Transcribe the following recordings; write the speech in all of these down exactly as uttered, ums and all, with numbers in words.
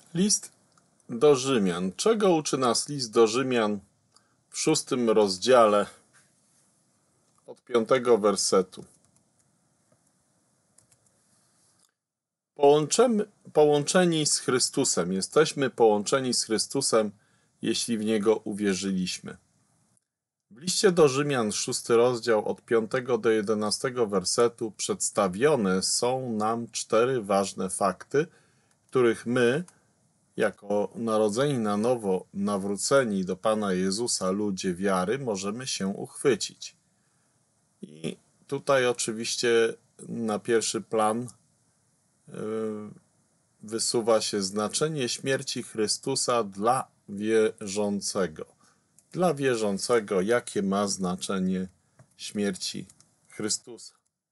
List do Rzymian. Czego uczy nas list do Rzymian w szóstym rozdziale od piątego wersetu? Połączemy, połączeni z Chrystusem. Jesteśmy połączeni z Chrystusem, jeśli w Niego uwierzyliśmy. W liście do Rzymian, szósty rozdział od piątego do jedenastego wersetu przedstawione są nam cztery ważne fakty, których my, jako narodzeni na nowo, nawróceni do Pana Jezusa ludzie wiary, możemy się uchwycić. I tutaj oczywiście na pierwszy plan wysuwa się znaczenie śmierci Chrystusa dla wierzącego. Dla wierzącego, jakie ma znaczenie śmierci Chrystusa?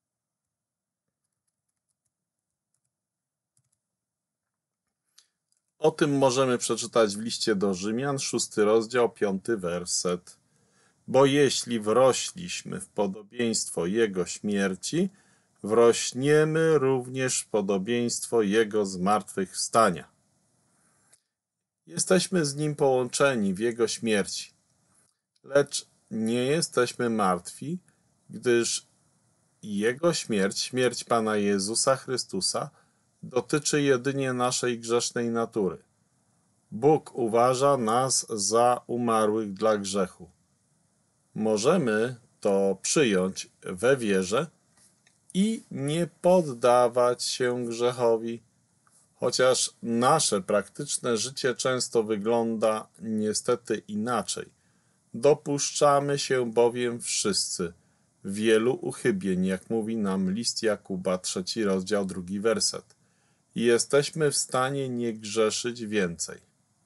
O tym możemy przeczytać w liście do Rzymian, szósty rozdział, piąty werset. Bo jeśli wrośliśmy w podobieństwo Jego śmierci, wrośniemy również w podobieństwo Jego zmartwychwstania. Jesteśmy z Nim połączeni w Jego śmierci, lecz nie jesteśmy martwi, gdyż Jego śmierć, śmierć Pana Jezusa Chrystusa, dotyczy jedynie naszej grzesznej natury. Bóg uważa nas za umarłych dla grzechu. Możemy to przyjąć we wierze i nie poddawać się grzechowi, chociaż nasze praktyczne życie często wygląda niestety inaczej. Dopuszczamy się bowiem wszyscy wielu uchybień, jak mówi nam list Jakuba, trzeci rozdział, drugi werset. I jesteśmy w stanie nie grzeszyć więcej.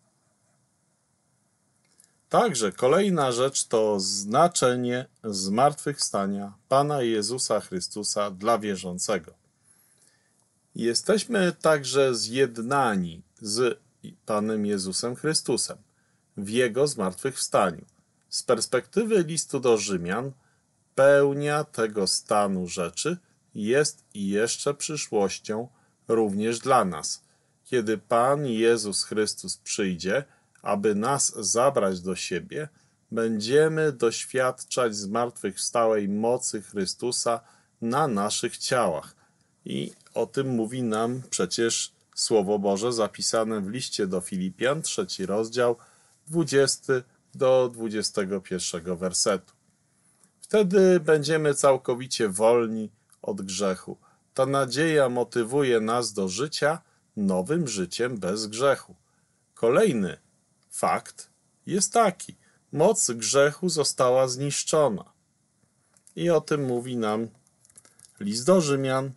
Także kolejna rzecz to znaczenie zmartwychwstania Pana Jezusa Chrystusa dla wierzącego. Jesteśmy także zjednani z Panem Jezusem Chrystusem w Jego zmartwychwstaniu. Z perspektywy listu do Rzymian pełnia tego stanu rzeczy jest i jeszcze przyszłością również dla nas. Kiedy Pan Jezus Chrystus przyjdzie, aby nas zabrać do siebie, będziemy doświadczać zmartwychwstałej mocy Chrystusa na naszych ciałach. I o tym mówi nam przecież Słowo Boże zapisane w liście do Filipian, trzeci rozdział, dwudziesty do dwudziestego pierwszego wersetu. Wtedy będziemy całkowicie wolni od grzechu. Ta nadzieja motywuje nas do życia nowym życiem bez grzechu. Kolejny fakt jest taki. Moc grzechu została zniszczona. I o tym mówi nam list do Rzymian,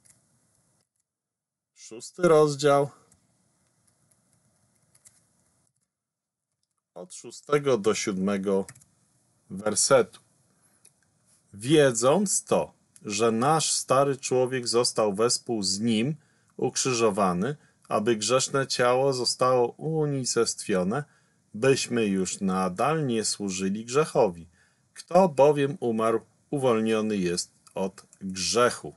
szósty rozdział, od szóstego do siódmego wersetu. Wiedząc to, że nasz stary człowiek został wespół z nim ukrzyżowany, aby grzeszne ciało zostało unicestwione, byśmy już nadal nie służyli grzechowi. Kto bowiem umarł, uwolniony jest od grzechu.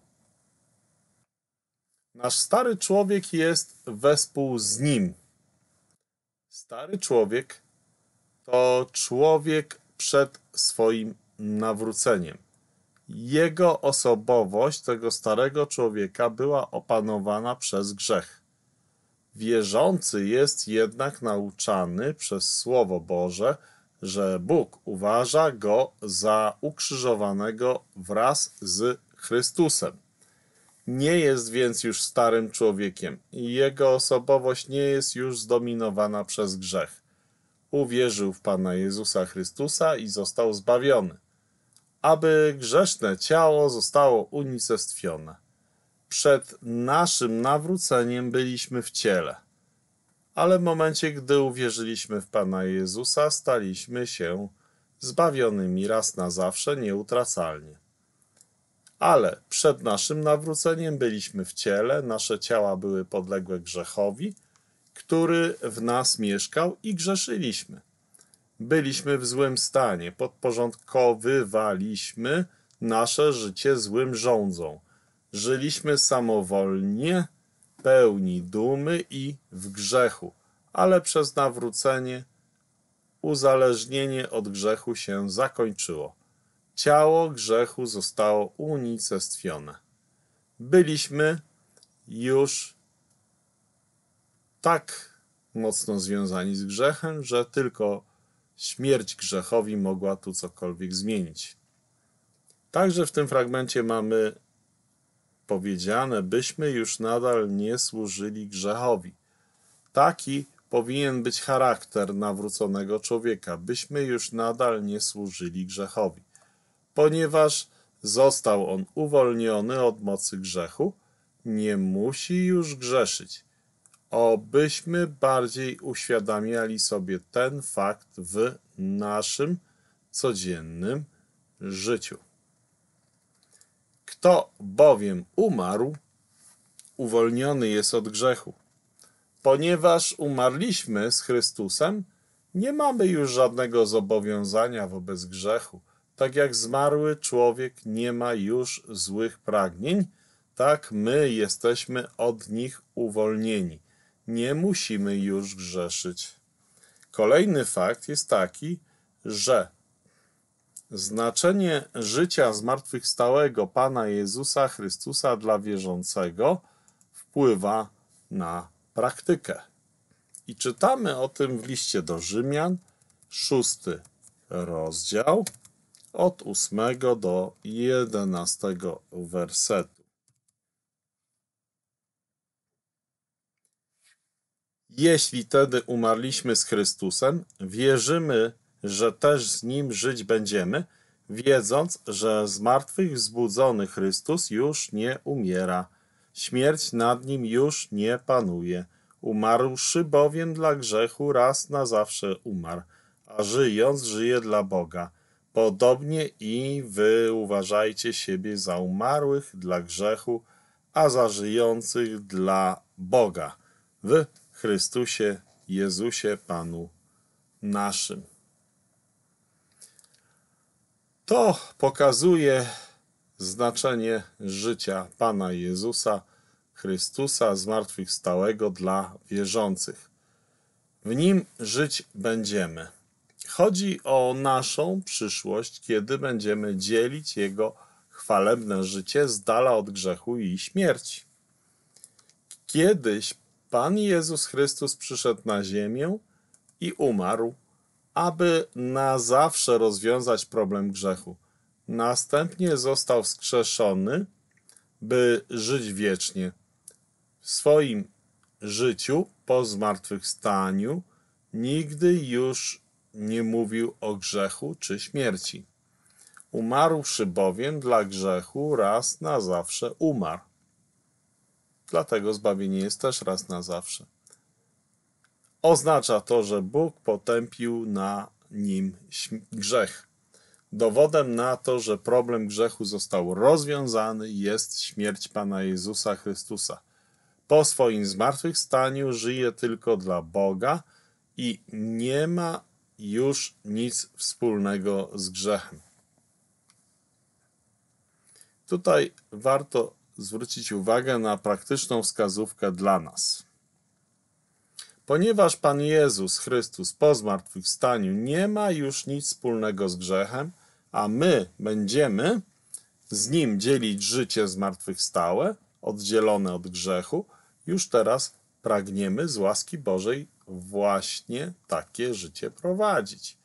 Nasz stary człowiek jest wespół z nim. Stary człowiek to człowiek przed swoim nawróceniem. Jego osobowość, tego starego człowieka, była opanowana przez grzech. Wierzący jest jednak nauczany przez Słowo Boże, że Bóg uważa go za ukrzyżowanego wraz z Chrystusem. Nie jest więc już starym człowiekiem i jego osobowość nie jest już zdominowana przez grzech. Uwierzył w Pana Jezusa Chrystusa i został zbawiony, aby grzeszne ciało zostało unicestwione. Przed naszym nawróceniem byliśmy w ciele, ale w momencie, gdy uwierzyliśmy w Pana Jezusa, staliśmy się zbawionymi raz na zawsze, nieutracalnie. Ale przed naszym nawróceniem byliśmy w ciele, nasze ciała były podległe grzechowi, który w nas mieszkał i grzeszyliśmy. Byliśmy w złym stanie, podporządkowywaliśmy nasze życie złym rządzom. Żyliśmy samowolnie pełni dumy i w grzechu, ale przez nawrócenie uzależnienie od grzechu się zakończyło. Ciało grzechu zostało unicestwione. Byliśmy już tak mocno związani z grzechem, że tylko śmierć grzechowi mogła tu cokolwiek zmienić. Także w tym fragmencie mamy powiedziane, byśmy już nadal nie służyli grzechowi. Taki powinien być charakter nawróconego człowieka, byśmy już nadal nie służyli grzechowi. Ponieważ został on uwolniony od mocy grzechu, nie musi już grzeszyć. Obyśmy bardziej uświadamiali sobie ten fakt w naszym codziennym życiu. Kto bowiem umarł, uwolniony jest od grzechu. Ponieważ umarliśmy z Chrystusem, nie mamy już żadnego zobowiązania wobec grzechu. Tak jak zmarły człowiek nie ma już złych pragnień, tak my jesteśmy od nich uwolnieni. Nie musimy już grzeszyć. Kolejny fakt jest taki, że znaczenie życia zmartwychwstałego Pana Jezusa Chrystusa dla wierzącego wpływa na praktykę. I czytamy o tym w liście do Rzymian, szósty rozdział, od ósmego do jedenastego wersetu. Jeśli tedy umarliśmy z Chrystusem, wierzymy, że też z Nim żyć będziemy, wiedząc, że zmartwychwzbudzony Chrystus już nie umiera. Śmierć nad Nim już nie panuje. Umarłszy bowiem dla grzechu raz na zawsze umarł, a żyjąc żyje dla Boga. Podobnie i wy uważajcie siebie za umarłych dla grzechu, a za żyjących dla Boga. W Chrystusie Jezusie Panu naszym. To pokazuje znaczenie życia Pana Jezusa Chrystusa zmartwychwstałego dla wierzących. W Nim żyć będziemy. Chodzi o naszą przyszłość, kiedy będziemy dzielić Jego chwalebne życie z dala od grzechu i śmierci. Kiedyś Pan Jezus Chrystus przyszedł na ziemię i umarł, aby na zawsze rozwiązać problem grzechu. Następnie został wskrzeszony, by żyć wiecznie. W swoim życiu po zmartwychwstaniu nigdy już nie mówił o grzechu czy śmierci. Umarłszy bowiem dla grzechu raz na zawsze umarł. Dlatego zbawienie jest też raz na zawsze. Oznacza to, że Bóg potępił na nim grzech. Dowodem na to, że problem grzechu został rozwiązany, jest śmierć Pana Jezusa Chrystusa. Po swoim zmartwychwstaniu żyje tylko dla Boga i nie ma już nic wspólnego z grzechem. Tutaj warto zwrócić uwagę na praktyczną wskazówkę dla nas. Ponieważ Pan Jezus Chrystus po zmartwychwstaniu nie ma już nic wspólnego z grzechem, a my będziemy z Nim dzielić życie zmartwychwstałe, oddzielone od grzechu, już teraz pragniemy z łaski Bożej właśnie takie życie prowadzić.